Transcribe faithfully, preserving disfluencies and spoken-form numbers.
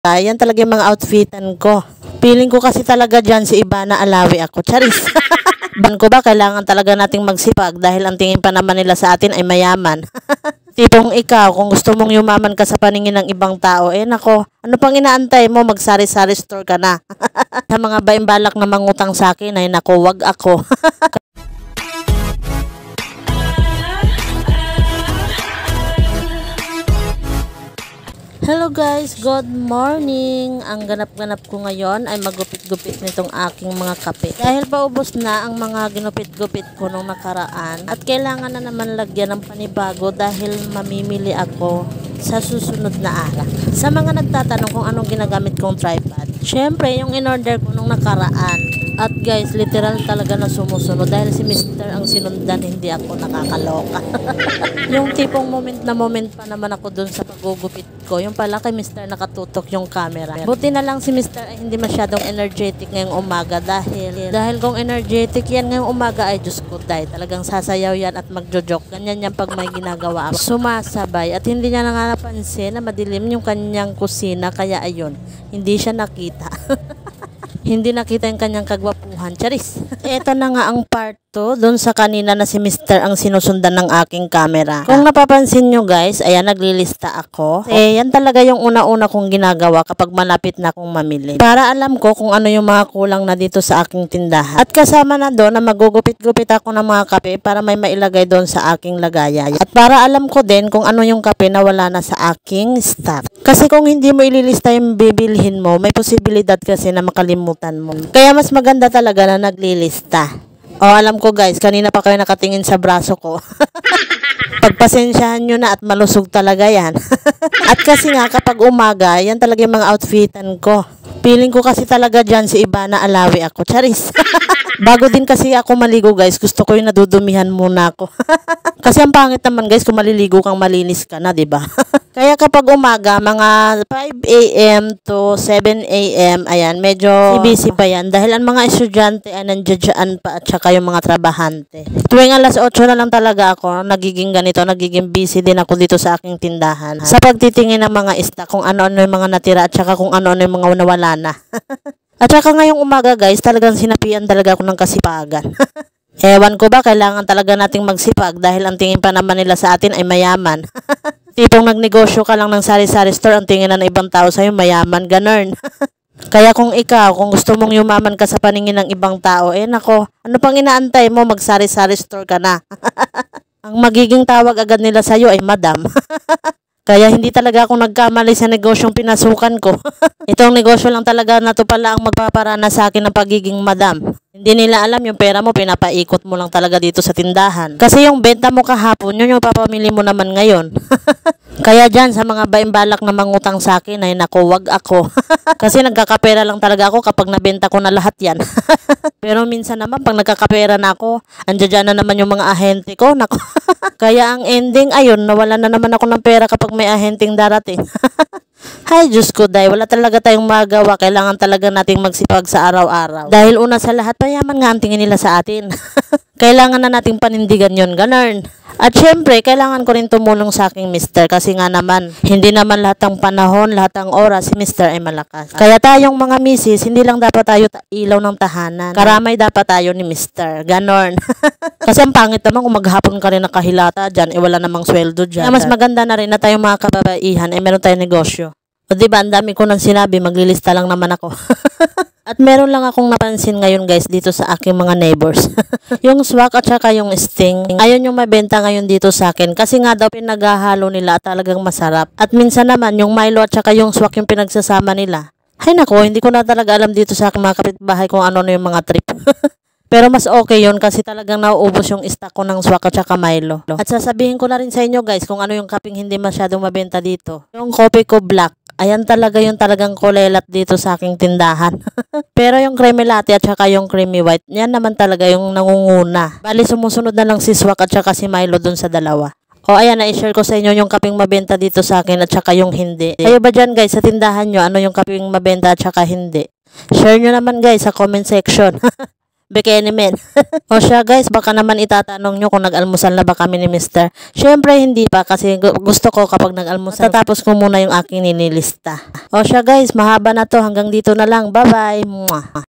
Yan talaga yung mga outfitan ko. Feeling ko kasi talaga dyan si Ivana Alawi ako. Charis. Ban ko ba kailangan talaga nating magsipag dahil ang tingin pa naman nila sa atin ay mayaman. Tipong ikaw, kung gusto mong yumaman ka sa paningin ng ibang tao, eh nako, ano pang inaantay mo, magsari-sari store ka na. Sa mga baimbalak na mangutang sa akin, ay nako, wag ako. Hello guys, good morning! Ang ganap-ganap ko ngayon ay magupit-gupit nitong aking mga kape. Dahil paubos na ang mga ginupit-gupit ko nung nakaraan at kailangan na naman lagyan ng panibago dahil mamimili ako sa susunod na araw. Sa mga nagtatanong kung anong ginagamit kong tripod, syempre yung in-order ko nung nakaraan. At guys, literal talaga na sumusunod dahil si mister ang sinundan, hindi ako nakakaloka. Yung tipong moment na moment pa naman ako dun sa paggugupit ko. Yung pala kay mister nakatutok yung camera. Buti na lang si mister ay hindi masyadong energetic ngayong umaga dahil dahil kung energetic yan ngayong umaga ay Diyos ko dahil talagang sasayaw yan at magjojoke. Ganyan yan pag may ginagawa ako. Sumasabay at hindi niya nga napansin na madilim yung kanyang kusina kaya ayun, hindi siya nakita. Hindi nakita yung kanyang kagwapuhan. Charis. Ito na nga ang part two doon sa kanina na si mister ang sinusundan ng aking camera. Kung napapansin nyo guys, ayan naglilista ako. Eh, yan talaga yung una-una kong ginagawa kapag malapit na akong mamili. Para alam ko kung ano yung mga kulang na dito sa aking tindahan. At kasama na doon na magugupit-gupit ako ng mga kape para may mailagay doon sa aking lagayan. At para alam ko din kung ano yung kape na wala na sa aking stock. Kasi kung hindi mo ililista yung bibilhin mo, may posibilidad kasi na makalimutan mo. Kaya mas maganda talaga na naglilista. O oh, alam ko guys, kanina pa kayo nakatingin sa braso ko. Pagpasensyahan nyo na at malusog talaga yan. At kasi nga kapag umaga, yan talaga yung mga outfitan ko. Feeling ko kasi talaga dyan si Ivana Alawi ako. Charis. Bago din kasi ako maligo guys, gusto ko yung nadudumihan muna ako. Kasi ang pangit naman guys kung maliligo kang malinis ka na, diba? Kaya kapag umaga, mga five a m to seven a m, ayan, medyo busy pa yan. Dahil ang mga estudyante ay nandiyan pa at saka yung mga trabahante. Tuwing alas otso na lang talaga ako, nagiging ganito, nagiging busy din ako dito sa aking tindahan. Sa pagtitingin ng mga stock, kung ano-ano yung mga natira at saka kung ano-ano yung mga nawala na. At saka ngayong umaga guys, talagang sinapian talaga ako ng kasipagan. Ewan ko ba, kailangan talaga nating magsipag dahil ang tingin pa naman nila sa atin ay mayaman. Tipong nagnegosyo ka lang ng sari-sari store, ang tingin na ng ibang tao sa'yo mayaman, ganun. Kaya kung ikaw, kung gusto mong yumaman ka sa paningin ng ibang tao, eh nako, ano pang inaantay mo, magsari-sari store ka na. Ang magiging tawag agad nila sa'yo ay madam. Kaya hindi talaga ako nagkamali sa negosyong pinasukan ko. Itong negosyo lang talaga na to pala ang magpaparana sa akin ng pagiging madam. Hindi nila alam yung pera mo, pinapaikot mo lang talaga dito sa tindahan. Kasi yung benta mo kahapon, yun yung papamili mo naman ngayon. Kaya dyan, sa mga baimbalak na mangutang sa akin, ay nako, wag ako. Kasi nagkakapera lang talaga ako kapag nabenta ko na lahat yan. Pero minsan naman, pag nagkakapera na ako, andyan na naman yung mga ahente ko. Nako. Kaya ang ending, ayun, nawala na naman ako ng pera kapag may ahenteng darating. Hay, Diyos ko, dahil wala talaga tayong magawa. Kailangan talaga nating magsipag sa araw-araw. Dahil una sa lahat, payaman nga ang tingin nila sa atin. Kailangan na nating panindigan yon, ganun. At syempre, kailangan ko rin tumulong sa aking mister kasi nga naman, hindi naman lahat ng panahon, lahat ng oras, si mister ay malakas. Kaya tayong mga misis, hindi lang dapat tayo ilaw ng tahanan. Karamay dapat tayo ni mister. Ganon. Kasi ang pangit naman kung maghapon ka rin nakahilata dyan, eh wala namang sweldo dyan. Kaya mas maganda na rin na tayong mga kababaihan, eh meron tayong negosyo. O diba, ang dami ko nang sinabi, maglilista lang naman ako. At meron lang akong napansin ngayon guys dito sa aking mga neighbors. Yung swak at saka yung sting, ayun yung mabenta ngayon dito sa akin. Kasi nga daw pinaghahalo nila at talagang masarap. At minsan naman yung Milo at saka yung swak yung pinagsasama nila. Hay nako, hindi ko na talaga alam dito sa aking mga kapitbahay kung ano na yung mga trip. Pero mas okay yun kasi talagang nauubos yung stock ko ng swak at saka Milo. At sasabihin ko na rin sa inyo guys kung ano yung kaping hindi masyadong mabenta dito. Yung coffee ko black. Ayan talaga yung talagang kulelat dito sa aking tindahan. Pero yung creamy latte at saka yung creamy white, yan naman talaga yung nangunguna. Bali sumusunod na lang si swak at saka si Milo dun sa dalawa. O ayan, na-share ko sa inyo yung kaping mabenta dito sa akin at saka yung hindi. Kayo ba dyan guys sa tindahan nyo, ano yung kaping mabenta at saka hindi? Share nyo naman guys sa comment section. Bikini men. O siya guys, baka naman itatanong nyo kung nag-almusal na ba kami ni mister. Syempre hindi pa kasi gusto ko kapag nag-almusal. Tatapos ko muna yung aking ninilista. O siya guys, mahaba na to. Hanggang dito na lang. Bye bye. Mwah.